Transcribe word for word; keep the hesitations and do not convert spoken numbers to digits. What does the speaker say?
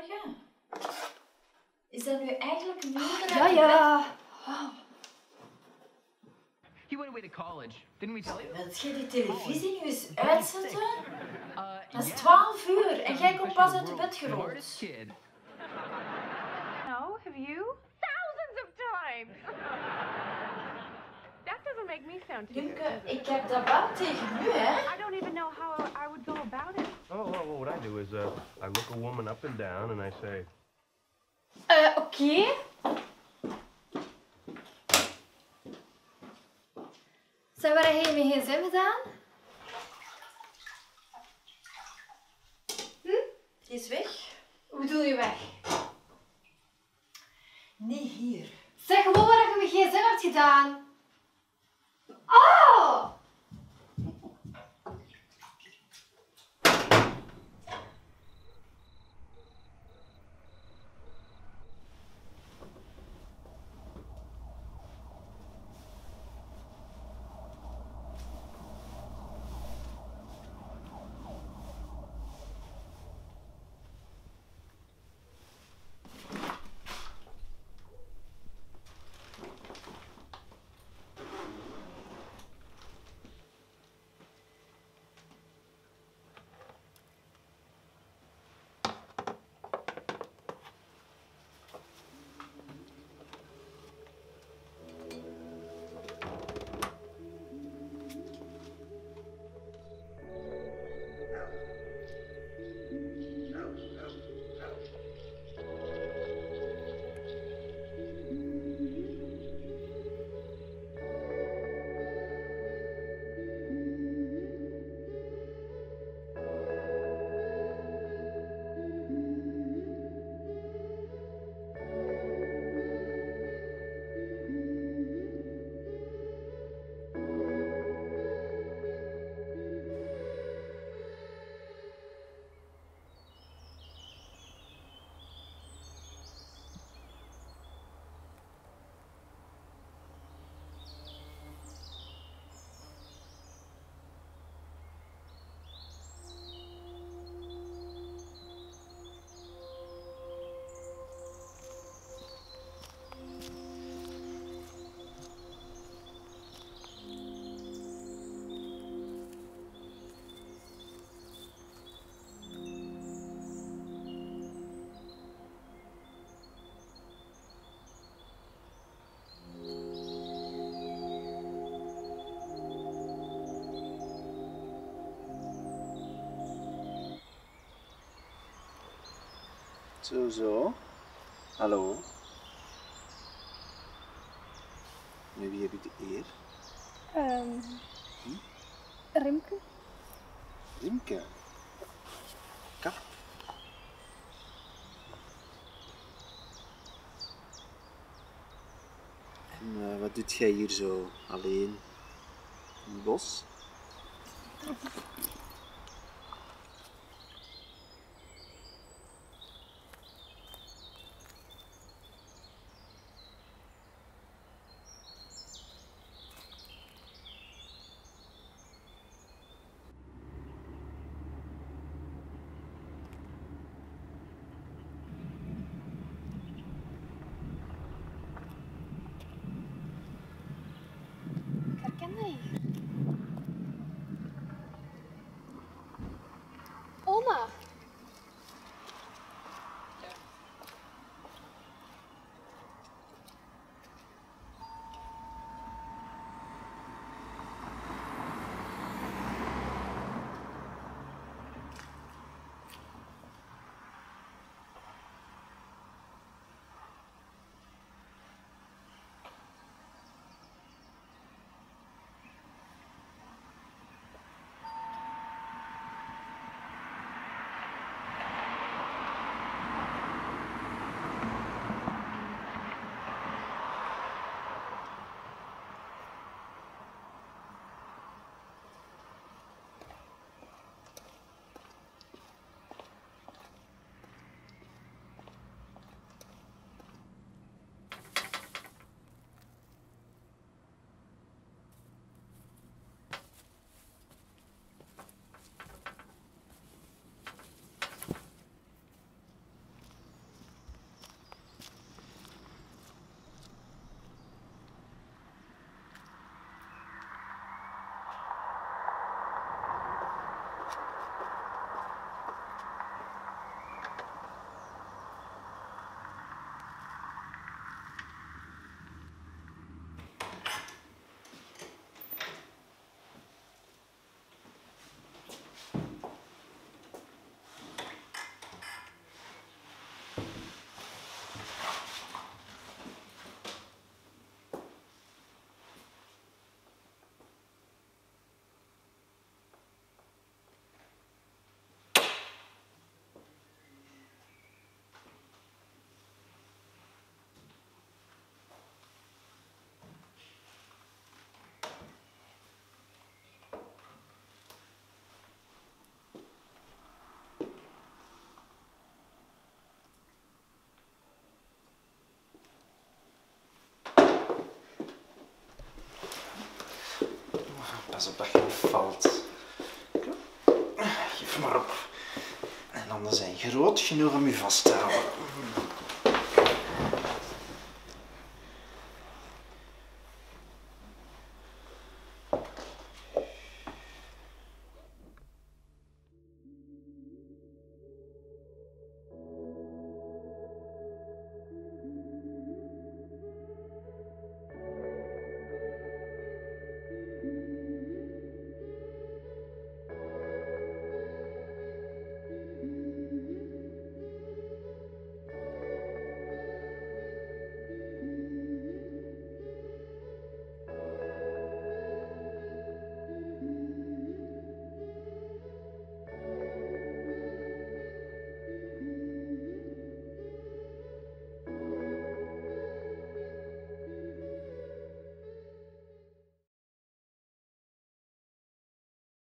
Goedemorgen. Is dat nu eigenlijk minder? Ja, ja. He went away to college. Didn't we tell you? Wilt je die televisie nu eens uitzetten? Uh, Dat is yeah. twaalf uur en jij komt pas uit de bed gerold. Smartest kid. No, have you? Thousands of times! That doesn't make me sound too Jumke, good. ik heb dat wel tegen u, hè? I don't even know how I would go about it. Oh, well, well, what I do is uh, I look a woman up and down and I say... Eh, uh, oké. Okay. Zeg, waar heb je mijn gsm gedaan? Hm? Die is weg. Hoe bedoel je weg? Niet hier. Zeg gewoon waar je mijn gsm hebt gedaan. Oh! Zo, zo. Hallo. Met wie heb ik de eer? Um, hm? Rimke. Rimke. Kap. En uh, wat doet jij hier zo alleen in het bos? pas op dat je niet valt. Geef maar op. En handen zijn groot genoeg om je vast te houden.